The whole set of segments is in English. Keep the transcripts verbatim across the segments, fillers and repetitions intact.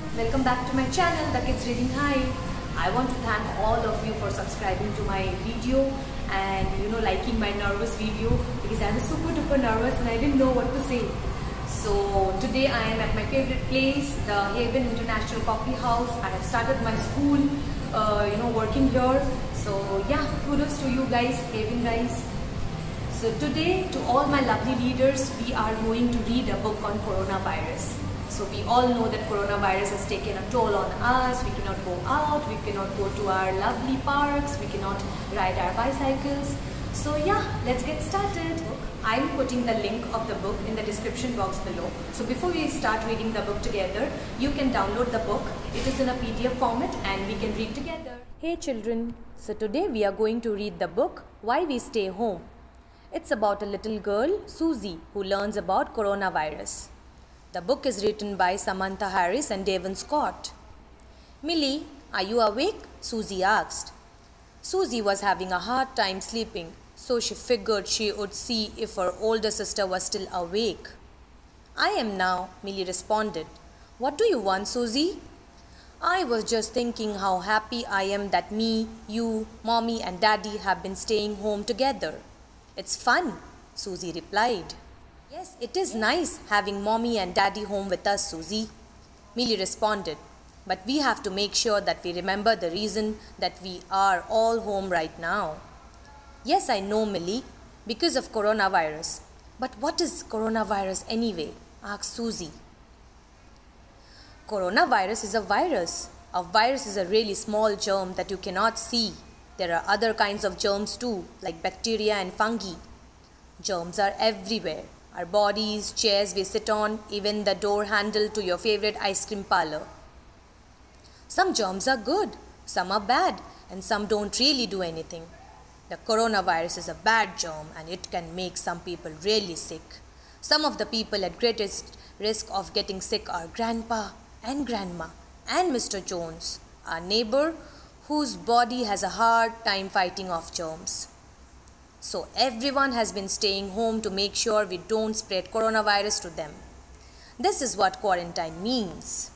welcome back to my channel, The Kids Reading Hive. I want to thank all of you for subscribing to my video and you know liking my nervous video, because I was super duper nervous and I didn't know what to say. So today I am at my favorite place, the Haven International Coffee House. I have started my school, uh, you know, working here. So yeah, kudos to you guys, Haven guys. So today, to all my lovely readers, we are going to read a book on coronavirus. So we all know that coronavirus has taken a toll on us. We cannot go out, we cannot go to our lovely parks, we cannot ride our bicycles. So yeah, let's get started. I'm putting the link of the book in the description box below. So before we start reading the book together, you can download the book. It is in a P D F format and we can read together. Hey children, so today we are going to read the book Why We Stay Home. It's about a little girl, Susie, who learns about coronavirus. The book is written by Samantha Harris and Devon Scott. Millie, are you awake? Susie asked. Susie was having a hard time sleeping, so she figured she would see if her older sister was still awake. I am now, Millie responded. What do you want, Susie? I was just thinking how happy I am that me, you, Mommy and Daddy have been staying home together. It's fun, Susie replied. Yes, it is nice having Mommy and Daddy home with us, Susie, Millie responded. But we have to make sure that we remember the reason that we are all home right now. Yes, I know, Millie, because of coronavirus. But what is coronavirus anyway? Asked Susie. Coronavirus is a virus. A virus is a really small germ that you cannot see. There are other kinds of germs too, like bacteria and fungi. Germs are everywhere. Our bodies, chairs we sit on, even the door handle to your favorite ice cream parlor. Some germs are good, some are bad, and some don't really do anything. The coronavirus is a bad germ and it can make some people really sick. Some of the people at greatest risk of getting sick are Grandpa and Grandma and Mister Jones, our neighbor whose body has a hard time fighting off germs. So everyone has been staying home to make sure we don't spread coronavirus to them. This is what quarantine means.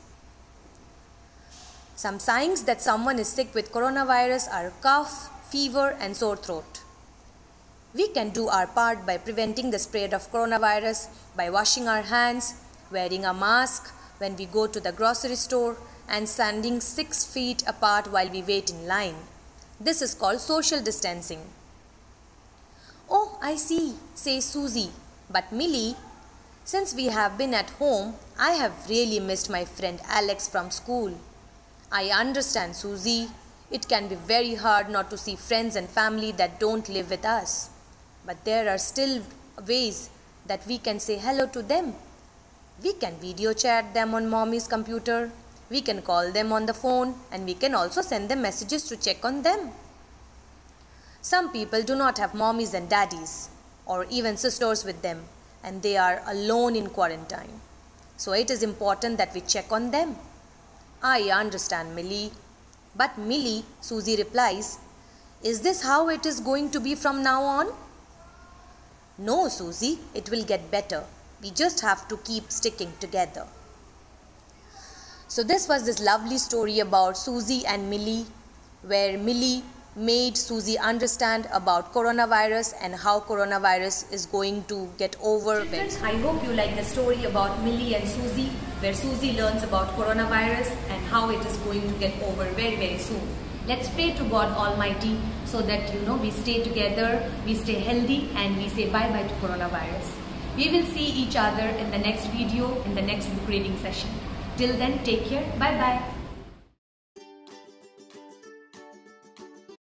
Some signs that someone is sick with coronavirus are cough, fever and sore throat. We can do our part by preventing the spread of coronavirus by washing our hands, wearing a mask when we go to the grocery store, and standing six feet apart while we wait in line. This is called social distancing. Oh, I see, says Susie. But Millie, since we have been at home, I have really missed my friend Alex from school. I understand, Susie. It can be very hard not to see friends and family that don't live with us. But there are still ways that we can say hello to them. We can video chat them on Mommy's computer. We can call them on the phone, and we can also send them messages to check on them. Some people do not have mommies and daddies or even sisters with them, and they are alone in quarantine. So it is important that we check on them. I understand, Millie. But Millie, Susie replies, is this how it is going to be from now on? No, Susie, it will get better. We just have to keep sticking together. So this was this lovely story about Susie and Millie, where Millie made Susie understand about coronavirus and how coronavirus is going to get over. Children, I hope you like the story about Millie and Susie, where Susie learns about coronavirus and how it is going to get over very very soon. Let's pray to God Almighty so that you know we stay together, we stay healthy, and we say bye bye to coronavirus. We will see each other in the next video, in the next book reading session. Till then, take care. Bye bye.